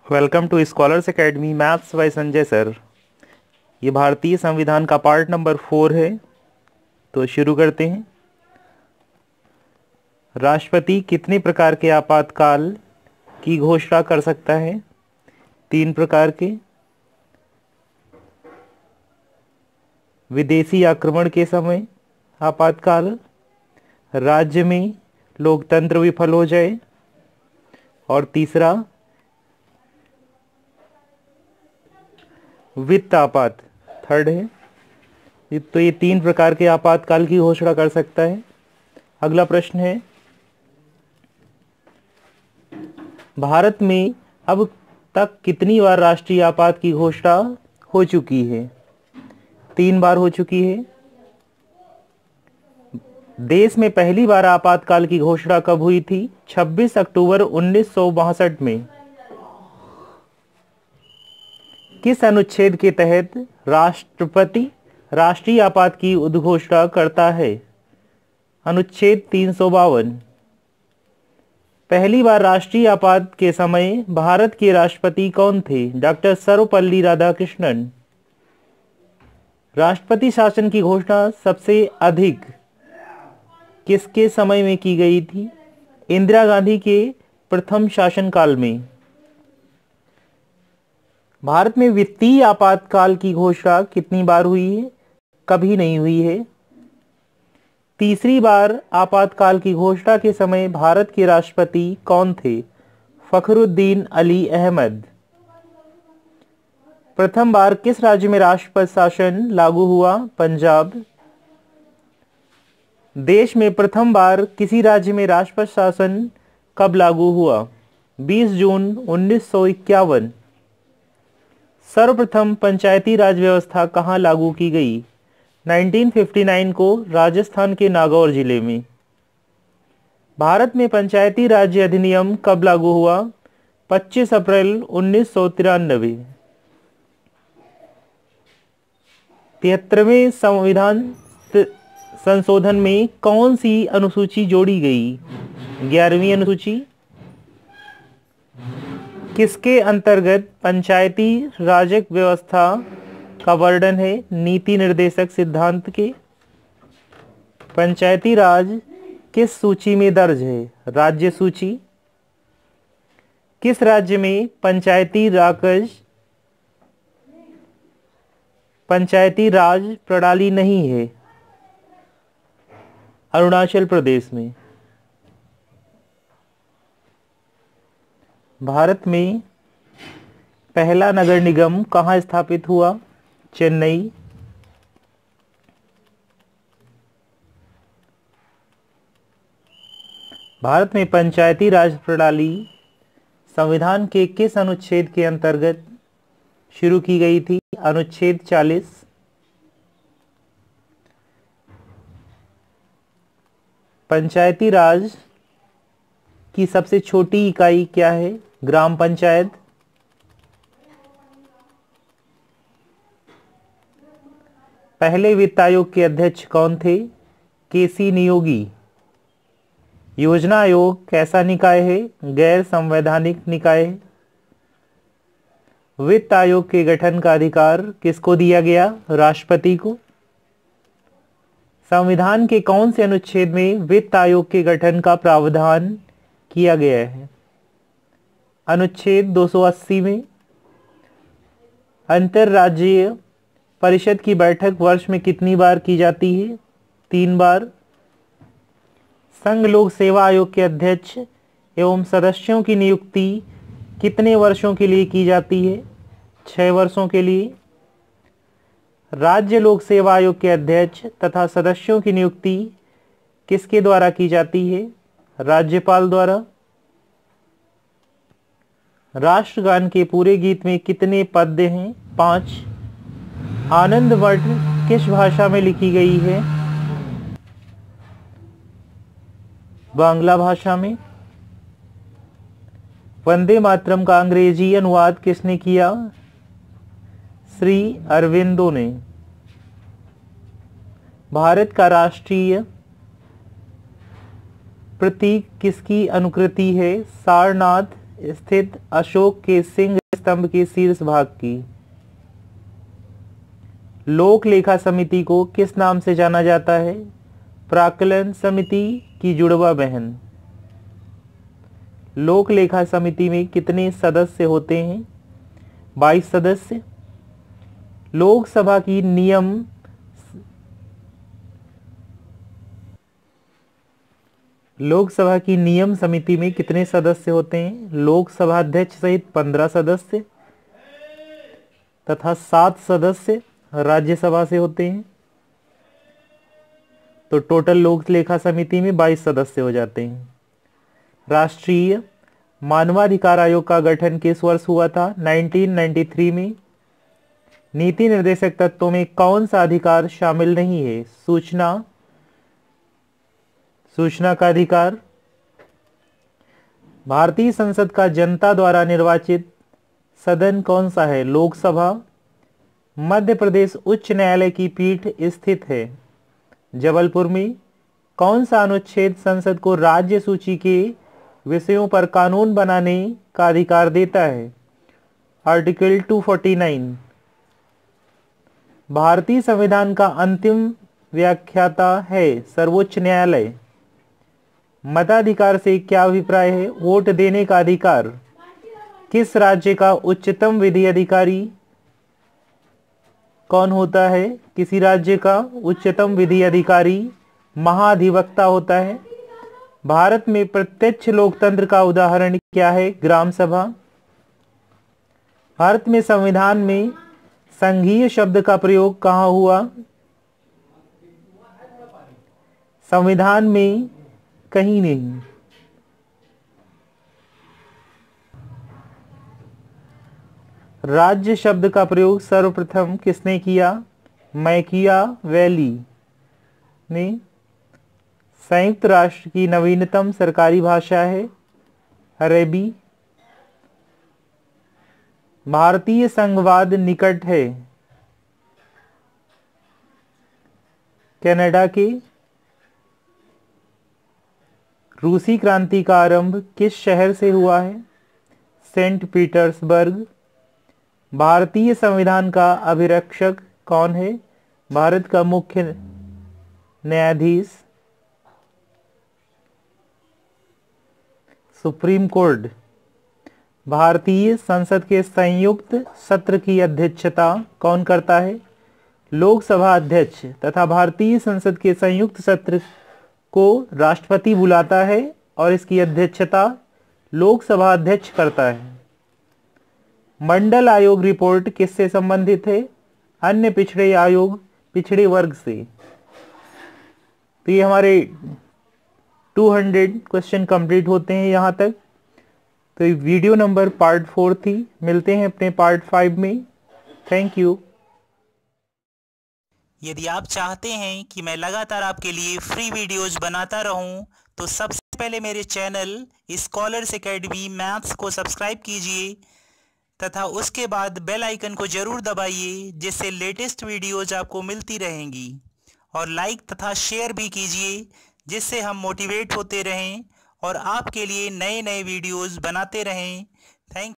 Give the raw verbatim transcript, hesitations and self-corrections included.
Welcome to scholars academy maths by Sanjay sir. ये भारतीय संविधान का पार्ट नंबर फोर है, तो शुरू करते हैं। राष्ट्रपति कितने प्रकार के आपातकाल की घोषणा कर सकता है? तीन प्रकार के। विदेशी आक्रमण के समय आपातकाल, राज्य में लोकतंत्र विफल हो जाए, और तीसरा वित्त आपात, थर्ड है। तो ये तीन प्रकार के आपातकाल की घोषणा कर सकता है। अगला प्रश्न है, भारत में अब तक कितनी बार राष्ट्रीय आपात की घोषणा हो चुकी है? तीन बार हो चुकी है। देश में पहली बार आपातकाल की घोषणा कब हुई थी? छब्बीस अक्टूबर उन्नीस सौ बासठ में। किस अनुच्छेद के तहत राष्ट्रपति राष्ट्रीय आपात की उद्घोषणा करता है? अनुच्छेद तीन सौ बावन। पहली बार राष्ट्रीय आपात के समय भारत के राष्ट्रपति कौन थे? डॉक्टर सर्वपल्ली राधाकृष्णन। राष्ट्रपति शासन की घोषणा सबसे अधिक किसके समय में की गई थी? इंदिरा गांधी के प्रथम शासनकाल में। भारत में वित्तीय आपातकाल की घोषणा कितनी बार हुई है? कभी नहीं हुई है। तीसरी बार आपातकाल की घोषणा के समय भारत के राष्ट्रपति कौन थे? फखरुद्दीन अली अहमद। प्रथम बार किस राज्य में राष्ट्रपति शासन लागू हुआ? पंजाब। देश में प्रथम बार किसी राज्य में राष्ट्रपति शासन कब लागू हुआ? बीस जून उन्नीस सौ इक्यावन। सर्वप्रथम पंचायती राज व्यवस्था कहाँ लागू की गई? उन्नीस सौ उनसठ को राजस्थान के नागौर जिले में। भारत में पंचायती राज अधिनियम कब लागू हुआ? पच्चीस अप्रैल उन्नीस सौ तिरानवे। तिहत्तरवें संविधान संशोधन में कौन सी अनुसूची जोड़ी गई? ग्यारहवीं अनुसूची। किसके अंतर्गत पंचायती राज व्यवस्था का वर्णन है? नीति निर्देशक सिद्धांत के। पंचायती राज किस सूची में दर्ज है? राज्य सूची। किस राज्य में पंचायती राज पंचायती राज प्रणाली नहीं है? अरुणाचल प्रदेश में। भारत में पहला नगर निगम कहाँ स्थापित हुआ? चेन्नई। भारत में पंचायती राज प्रणाली संविधान के किस अनुच्छेद के अंतर्गत शुरू की गई थी? अनुच्छेद चालीस। पंचायती राज की सबसे छोटी इकाई क्या है? ग्राम पंचायत। पहले वित्त आयोग के अध्यक्ष कौन थे? केसी नियोगी। योजना आयोग कैसा निकाय है? गैर संवैधानिक निकाय है। वित्त आयोग के गठन का अधिकार किसको दिया गया? राष्ट्रपति को। संविधान के कौन से अनुच्छेद में वित्त आयोग के गठन का प्रावधान किया गया है? अनुच्छेद दो सौ अस्सी में। अंतरराज्यीय परिषद की बैठक वर्ष में कितनी बार की जाती है? तीन बार। संघ लोक सेवा आयोग के अध्यक्ष एवं सदस्यों की नियुक्ति कितने वर्षों के लिए की जाती है? छह वर्षों के लिए। राज्य लोक सेवा आयोग के अध्यक्ष तथा सदस्यों की नियुक्ति किसके द्वारा की जाती है? राज्यपाल द्वारा। राष्ट्रगान के पूरे गीत में कितने पद्य हैं? पांच। आनंद मठ किस भाषा में लिखी गई है? बांग्ला भाषा में। वंदे मातरम का अंग्रेजी अनुवाद किसने किया? श्री अरविंदो ने। भारत का राष्ट्रीय प्रतीक किसकी अनुकृति है? सारनाथ स्थित अशोक के सिंह स्तंभ के शीर्ष भाग की। लोक लेखा समिति को किस नाम से जाना जाता है? प्राक्कलन समिति की जुड़वा बहन। लोक लेखा समिति में कितने सदस्य होते हैं? बाईस सदस्य। लोकसभा की नियम लोकसभा की नियम समिति में कितने सदस्य होते हैं? लोकसभा अध्यक्ष सहित पंद्रह सदस्य तथा सात सदस्य राज्यसभा से होते हैं। तो टोटल लोक लेखा समिति में बाईस सदस्य हो जाते हैं। राष्ट्रीय मानवाधिकार आयोग का गठन किस वर्ष हुआ था? उन्नीस सौ तिरानवे में। नीति निर्देशक तत्वों में कौन सा अधिकार शामिल नहीं है? सूचना सूचना का अधिकार। भारतीय संसद का जनता द्वारा निर्वाचित सदन कौन सा है? लोकसभा। मध्य प्रदेश उच्च न्यायालय की पीठ स्थित है जबलपुर में। कौन सा अनुच्छेद संसद को राज्य सूची के विषयों पर कानून बनाने का अधिकार देता है? आर्टिकल दो सौ उनचास। भारतीय संविधान का अंतिम व्याख्याता है सर्वोच्च न्यायालय। मताधिकार से क्या अभिप्राय है? वोट देने का अधिकार। किस राज्य का उच्चतम विधि अधिकारी कौन होता है? किसी राज्य का उच्चतम विधि अधिकारी महाधिवक्ता होता है। भारत में प्रत्यक्ष लोकतंत्र का उदाहरण क्या है? ग्राम सभा। भारत में संविधान में संघीय शब्द का प्रयोग कहाँ हुआ? संविधान में कहीं नहीं। राज्य शब्द का प्रयोग सर्वप्रथम किसने किया? मैकियावेली ने। संयुक्त राष्ट्र की नवीनतम सरकारी भाषा है अरबी। भारतीय संघवाद निकट है कनाडा के। रूसी क्रांति का आरंभ किस शहर से हुआ है? Saint Petersburg. भारतीय संविधान का अभिरक्षक कौन है? भारत का मुख्य न्यायाधीश। Supreme court. भारतीय संसद के संयुक्त सत्र की अध्यक्षता कौन करता है? लोकसभा अध्यक्ष तथा भारतीय संसद के संयुक्त सत्र को राष्ट्रपति बुलाता है और इसकी अध्यक्षता लोकसभा अध्यक्ष करता है। मंडल आयोग रिपोर्ट किससे संबंधित है? अन्य पिछड़े आयोग पिछड़े वर्ग से। तो ये हमारे दो सौ क्वेश्चन कंप्लीट होते हैं यहाँ तक। तो ये वीडियो नंबर पार्ट फोर थी। मिलते हैं अपने पार्ट फाइव में। Thank you. यदि आप चाहते हैं कि मैं लगातार आपके लिए फ्री वीडियोज बनाता रहूं, तो सबसे पहले मेरे चैनल स्कॉलर्स एकेडमी मैथ्स को सब्सक्राइब कीजिए तथा उसके बाद बेल आइकन को ज़रूर दबाइए, जिससे लेटेस्ट वीडियोज आपको मिलती रहेंगी। और लाइक तथा शेयर भी कीजिए, जिससे हम मोटिवेट होते रहें और आपके लिए नए नए वीडियोस बनाते रहें। थैंक